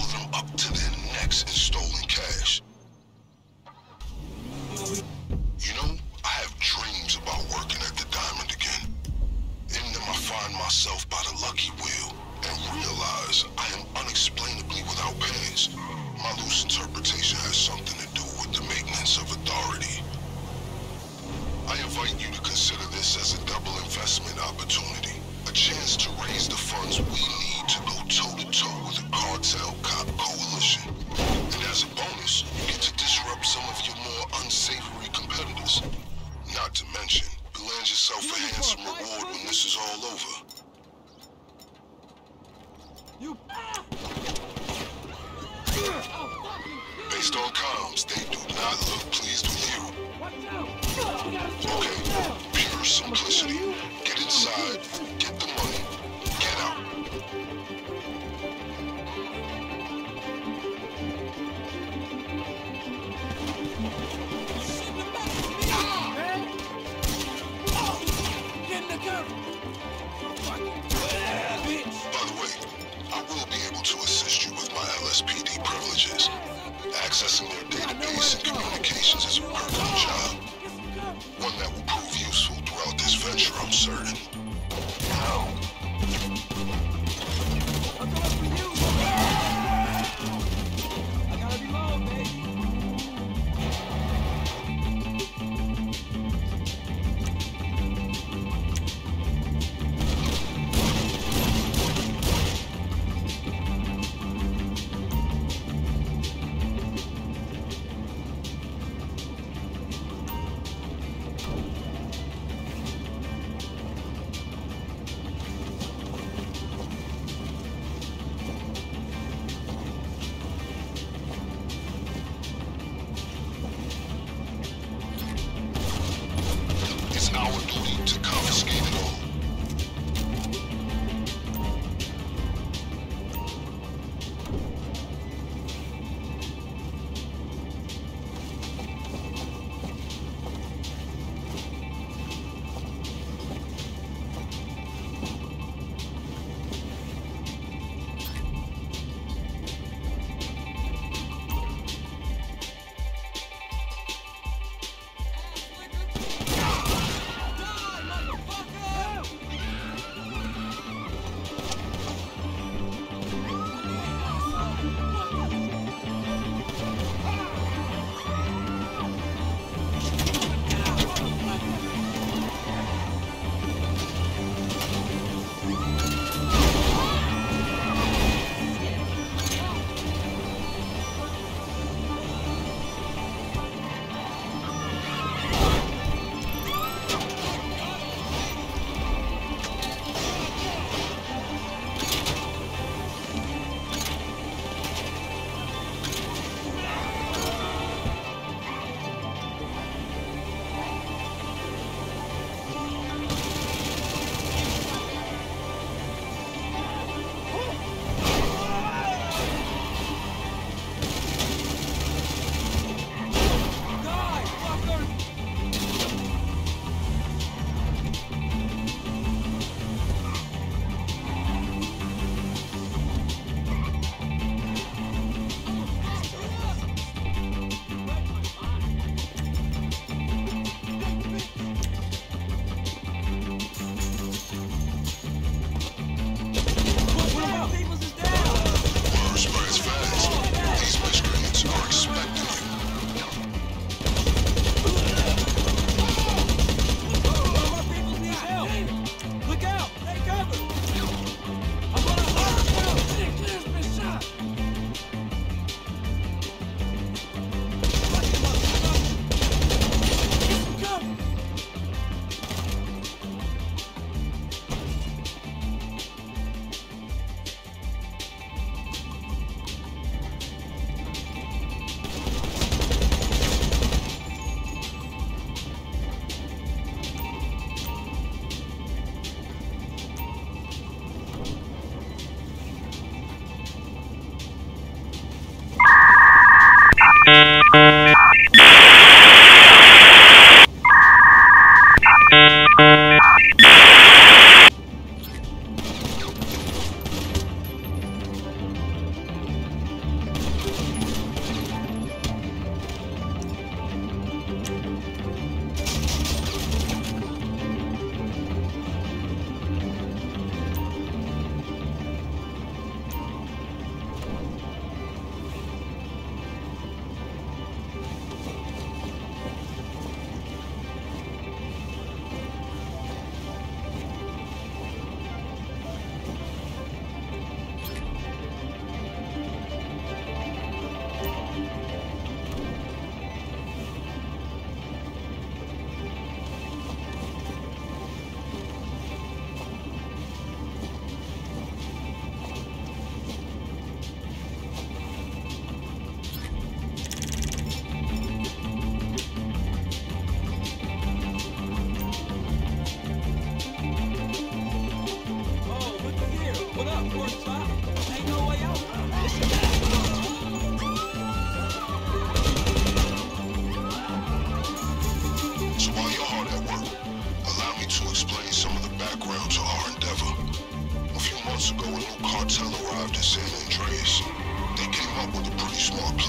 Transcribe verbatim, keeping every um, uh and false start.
of them up to their necks in stolen cash. You know, I have dreams about working at the Diamond again. In them I find myself by the lucky wheel and realize I am unexplainably without pants. My loose interpretation has something to do with the maintenance of authority. I invite you to consider this as a double investment opportunity. A chance to raise the funds we need to go toe-to-toe with the cartel cop coalition. And as a bonus, you get to disrupt some of your more unsavory competitors. Not to mention, you land yourself a handsome reward when this is all over. You. Based on comms, they do not look pleased with you. Okay, pure simplicity. Get inside, get the money, get out. By the way, I will be able to assist you with my L S P D privileges. Accessing their database and communications is a pertinent job. One that will prove useful throughout this venture I'm cartel arrived in San Andreas. They came up with a pretty smart plan.